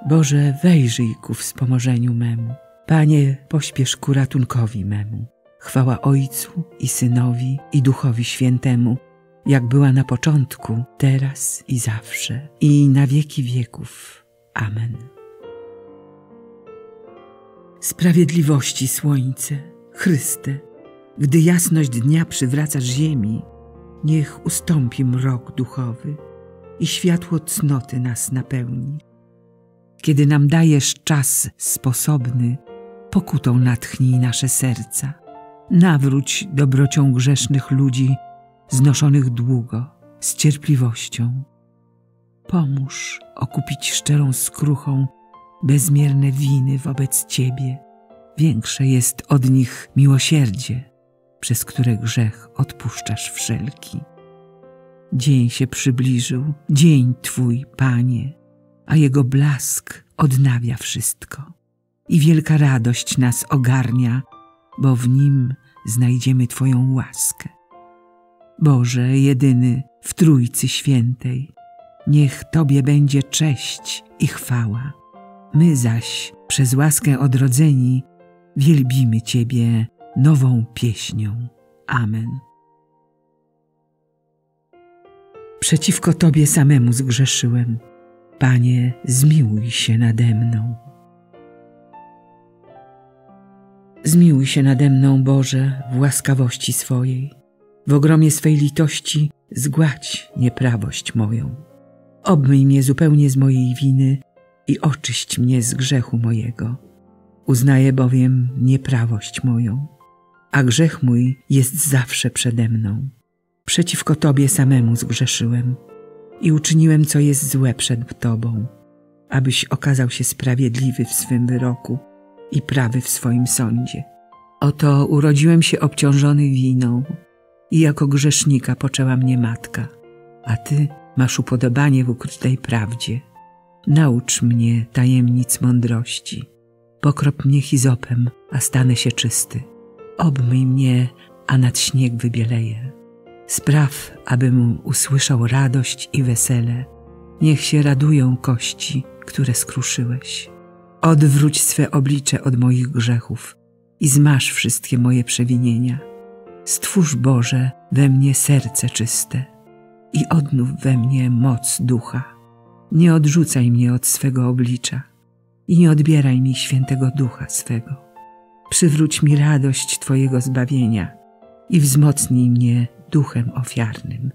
Boże, wejrzyj ku wspomożeniu memu. Panie, pośpiesz ku ratunkowi memu. Chwała Ojcu i Synowi i Duchowi Świętemu, jak była na początku, teraz i zawsze, i na wieki wieków. Amen. Sprawiedliwości słońce, Chryste, gdy jasność dnia przywracasz ziemi, niech ustąpi mrok duchowy i światło cnoty nas napełni. Kiedy nam dajesz czas sposobny, pokutą natchnij nasze serca. Nawróć dobrocią grzesznych ludzi, znoszonych długo, z cierpliwością. Pomóż okupić szczerą skruchą bezmierne winy wobec Ciebie. Większe jest od nich miłosierdzie, przez które grzech odpuszczasz wszelki. Dzień się przybliżył, dzień Twój, Panie, a jego blask odnawia wszystko. I wielka radość nas ogarnia, bo w nim znajdziemy Twoją łaskę. Boże, jedyny w Trójcy Świętej, niech Tobie będzie cześć i chwała. My zaś, przez łaskę odrodzeni, wielbimy Ciebie nową pieśnią. Amen. Przeciwko Tobie samemu zgrzeszyłem. Panie, zmiłuj się nade mną. Zmiłuj się nade mną, Boże, w łaskawości swojej. W ogromie swej litości zgładź nieprawość moją. Obmyj mnie zupełnie z mojej winy i oczyść mnie z grzechu mojego. Uznaję bowiem nieprawość moją, a grzech mój jest zawsze przede mną. Przeciwko Tobie samemu zgrzeszyłem i uczyniłem, co jest złe przed Tobą, abyś okazał się sprawiedliwy w swym wyroku i prawy w swoim sądzie. Oto urodziłem się obciążony winą i jako grzesznika poczęła mnie matka, a Ty masz upodobanie w ukrytej prawdzie. Naucz mnie tajemnic mądrości. Pokrop mnie hizopem, a stanę się czysty. Obmyj mnie, a nad śnieg wybieleję. Spraw, abym usłyszał radość i wesele. Niech się radują kości, które skruszyłeś. Odwróć swe oblicze od moich grzechów i zmaż wszystkie moje przewinienia. Stwórz, Boże, we mnie serce czyste i odnów we mnie moc ducha. Nie odrzucaj mnie od swego oblicza i nie odbieraj mi świętego ducha swego. Przywróć mi radość Twojego zbawienia i wzmocnij mnie duchem ofiarnym.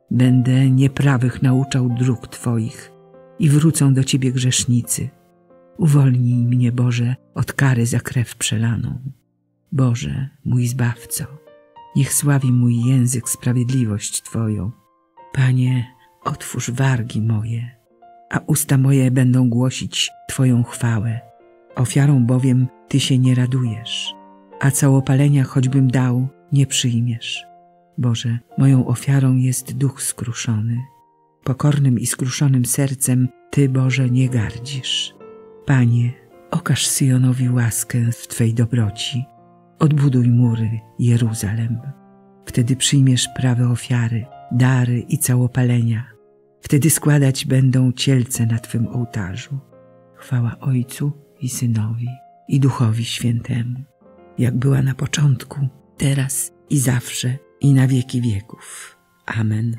Będę nieprawych nauczał dróg Twoich i wrócą do Ciebie grzesznicy. Uwolnij mnie, Boże, od kary za krew przelaną. Boże, mój Zbawco, niech sławi mój język sprawiedliwość Twoją. Panie, otwórz wargi moje, a usta moje będą głosić Twoją chwałę. Ofiarą bowiem Ty się nie radujesz, a całopalenia choćbym dał, nie przyjmiesz. Boże, moją ofiarą jest duch skruszony. Pokornym i skruszonym sercem Ty, Boże, nie gardzisz. Panie, okaż Syjonowi łaskę w Twej dobroci. Odbuduj mury Jeruzalem. Wtedy przyjmiesz prawe ofiary, dary i całopalenia. Wtedy składać będą cielce na Twym ołtarzu. Chwała Ojcu i Synowi i Duchowi Świętemu, jak była na początku, teraz i zawsze, i na wieki wieków. Amen.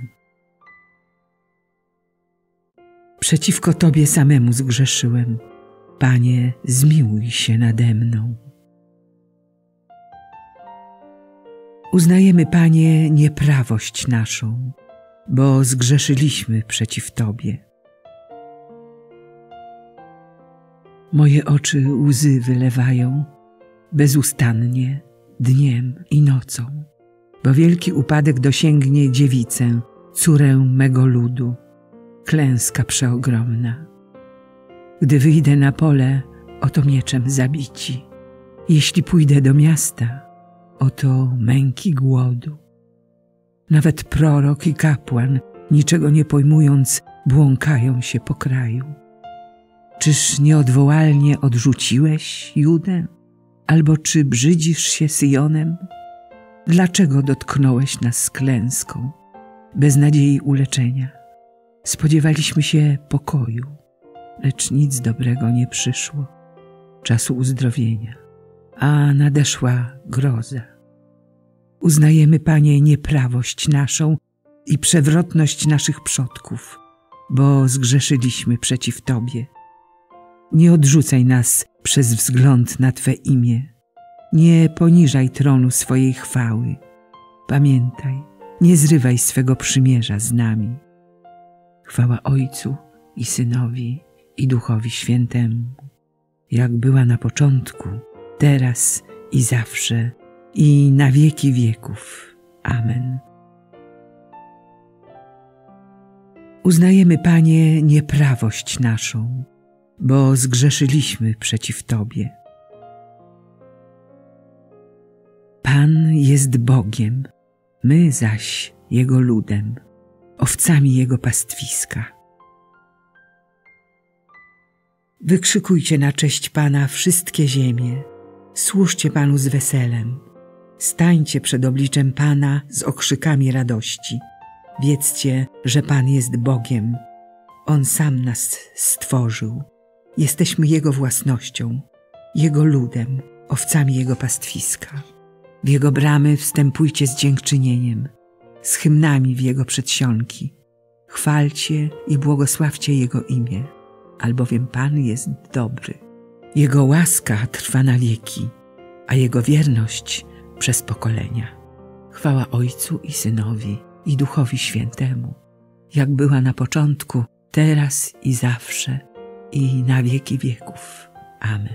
Przeciwko Tobie samemu zgrzeszyłem. Panie, zmiłuj się nade mną. Uznajemy, Panie, nieprawość naszą, bo zgrzeszyliśmy przeciw Tobie. Moje oczy łzy wylewają bezustannie, dniem i nocą, bo wielki upadek dosięgnie dziewicę, córę mego ludu, klęska przeogromna. Gdy wyjdę na pole, oto mieczem zabici. Jeśli pójdę do miasta, oto męki głodu. Nawet prorok i kapłan, niczego nie pojmując, błąkają się po kraju. Czyż nieodwołalnie odrzuciłeś Judę? Albo czy brzydzisz się Syjonem? Dlaczego dotknąłeś nas klęską, bez nadziei uleczenia? Spodziewaliśmy się pokoju. lecz nic dobrego nie przyszło, czasu uzdrowienia, a nadeszła groza. Uznajemy, Panie, nieprawość naszą i przewrotność naszych przodków, bo zgrzeszyliśmy przeciw Tobie. Nie odrzucaj nas przez wzgląd na Twe imię. Nie poniżaj tronu swojej chwały. Pamiętaj, nie zrywaj swego przymierza z nami. Chwała Ojcu i Synowi, i Duchowi Świętemu, jak była na początku, teraz i zawsze, i na wieki wieków. Amen. Uznajemy, Panie, nieprawość naszą, bo zgrzeszyliśmy przeciw Tobie. Pan jest Bogiem, my zaś Jego ludem, owcami Jego pastwiska. Wykrzykujcie na cześć Pana wszystkie ziemie, służcie Panu z weselem, stańcie przed obliczem Pana z okrzykami radości. Wiedzcie, że Pan jest Bogiem, On sam nas stworzył. Jesteśmy Jego własnością, Jego ludem, owcami Jego pastwiska. W Jego bramy wstępujcie z dziękczynieniem, z hymnami w Jego przedsionki. Chwalcie i błogosławcie Jego imię, albowiem Pan jest dobry. Jego łaska trwa na wieki, a Jego wierność przez pokolenia. Chwała Ojcu i Synowi, i Duchowi Świętemu, jak była na początku, teraz i zawsze, i na wieki wieków. Amen.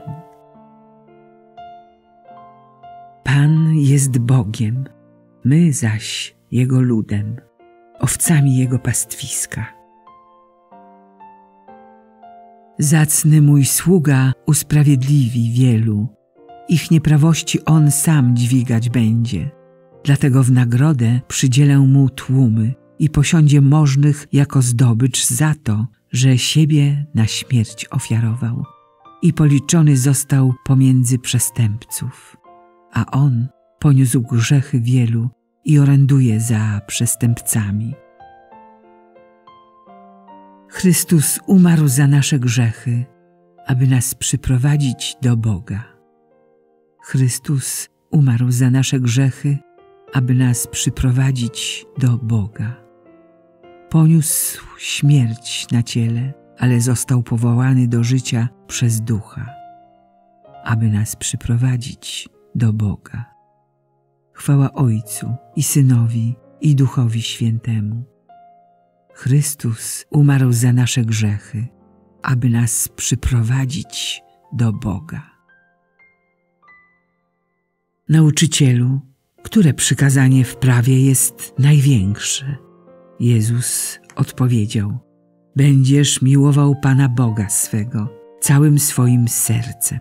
Pan jest Bogiem, my zaś Jego ludem, owcami Jego pastwiska. Zacny mój sługa usprawiedliwi wielu, ich nieprawości on sam dźwigać będzie. Dlatego w nagrodę przydzielę mu tłumy i posiądzie możnych jako zdobycz za to, że siebie na śmierć ofiarował i policzony został pomiędzy przestępców. A on poniósł grzechy wielu i oręduje za przestępcami. Chrystus umarł za nasze grzechy, aby nas przyprowadzić do Boga. Chrystus umarł za nasze grzechy, aby nas przyprowadzić do Boga. Poniósł śmierć na ciele, ale został powołany do życia przez Ducha, aby nas przyprowadzić do Boga. Chwała Ojcu i Synowi, i Duchowi Świętemu. Chrystus umarł za nasze grzechy, aby nas przyprowadzić do Boga. Nauczycielu, które przykazanie w prawie jest największe? Jezus odpowiedział: będziesz miłował Pana Boga swego całym swoim sercem.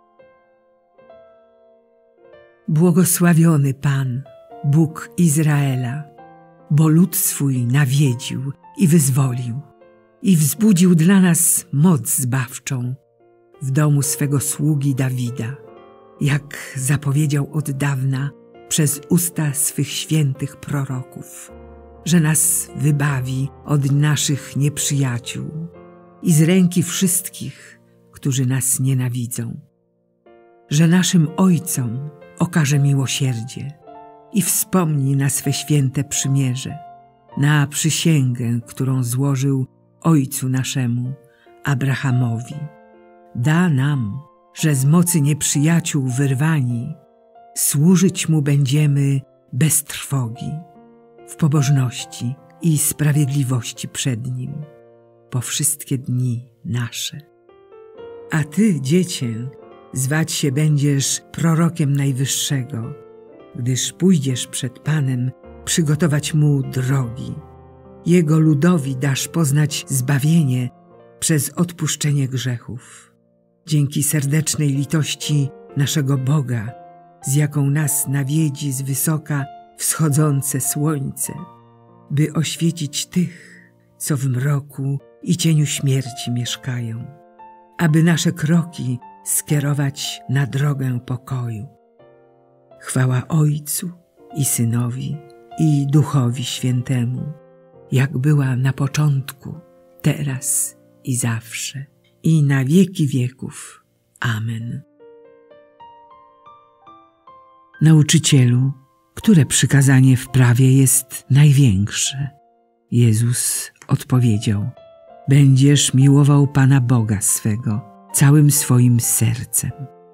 Błogosławiony Pan, Bóg Izraela, bo lud swój nawiedził i wyzwolił i wzbudził dla nas moc zbawczą w domu swego sługi Dawida, jak zapowiedział od dawna przez usta swych świętych proroków, że nas wybawi od naszych nieprzyjaciół i z ręki wszystkich, którzy nas nienawidzą, że naszym ojcom okaże miłosierdzie i wspomni na swe święte przymierze, na przysięgę, którą złożył ojcu naszemu, Abrahamowi. Da nam, że z mocy nieprzyjaciół wyrwani, służyć Mu będziemy bez trwogi, w pobożności i sprawiedliwości przed Nim, po wszystkie dni nasze. A Ty, Dziecię, zwać się będziesz prorokiem Najwyższego, gdyż pójdziesz przed Panem przygotować Mu drogi. Jego ludowi dasz poznać zbawienie przez odpuszczenie grzechów. Dzięki serdecznej litości naszego Boga, z jaką nas nawiedzi z wysoka wschodzące słońce, by oświecić tych, co w mroku i cieniu śmierci mieszkają, aby nasze kroki skierować na drogę pokoju. Chwała Ojcu i Synowi, i Duchowi Świętemu, jak była na początku, teraz i zawsze, i na wieki wieków. Amen. Nauczycielu, które przykazanie w prawie jest największe? Jezus odpowiedział: będziesz miłował Pana Boga swego całym swoim sercem.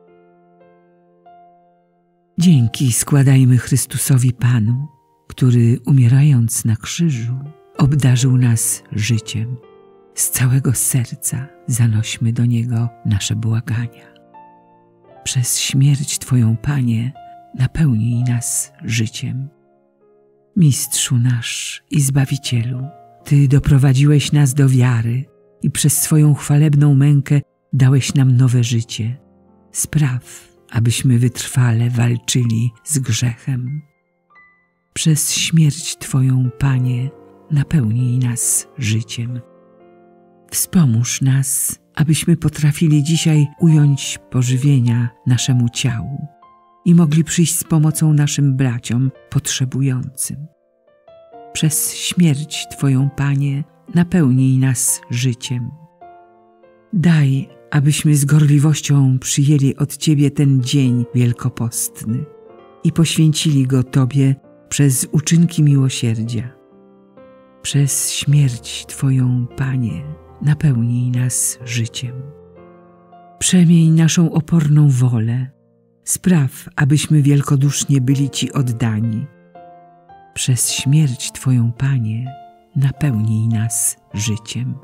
Dzięki składajmy Chrystusowi Panu, który umierając na krzyżu obdarzył nas życiem. Z całego serca zanośmy do Niego nasze błagania. Przez śmierć Twoją, Panie, napełnij nas życiem. Mistrzu nasz i Zbawicielu, Ty doprowadziłeś nas do wiary i przez swoją chwalebną mękę dałeś nam nowe życie. Spraw, abyśmy wytrwale walczyli z grzechem. Przez śmierć Twoją, Panie, napełnij nas życiem. Wspomóż nas, abyśmy potrafili dzisiaj ująć pożywienia naszemu ciału i mogli przyjść z pomocą naszym braciom potrzebującym. Przez śmierć Twoją, Panie, napełnij nas życiem. Daj, abyśmy z gorliwością przyjęli od Ciebie ten dzień wielkopostny i poświęcili go Tobie przez uczynki miłosierdzia. Przez śmierć Twoją, Panie, napełnij nas życiem. Przemień naszą oporną wolę, spraw, abyśmy wielkodusznie byli Ci oddani. Przez śmierć Twoją, Panie, napełnij nas życiem.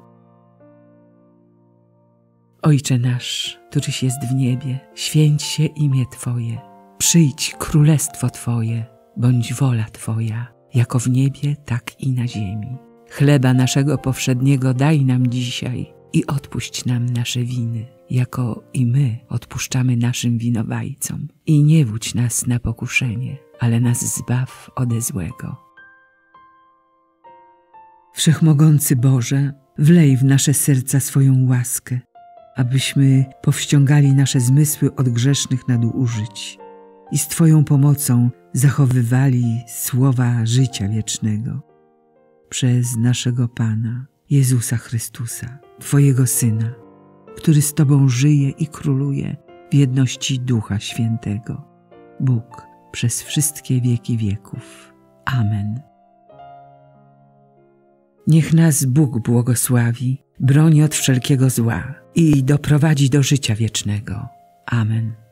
Ojcze nasz, któryś jest w niebie, święć się imię Twoje. Przyjdź królestwo Twoje, bądź wola Twoja, jako w niebie, tak i na ziemi. Chleba naszego powszedniego daj nam dzisiaj i odpuść nam nasze winy, jako i my odpuszczamy naszym winowajcom. I nie wódź nas na pokuszenie, ale nas zbaw ode złego. Wszechmogący Boże, wlej w nasze serca swoją łaskę, abyśmy powściągali nasze zmysły od grzesznych nadużyć i z Twoją pomocą zachowywali słowa życia wiecznego. Przez naszego Pana, Jezusa Chrystusa, Twojego Syna, który z Tobą żyje i króluje w jedności Ducha Świętego, Bóg przez wszystkie wieki wieków. Amen. Niech nas Bóg błogosławi, broni od wszelkiego zła i doprowadzi do życia wiecznego. Amen.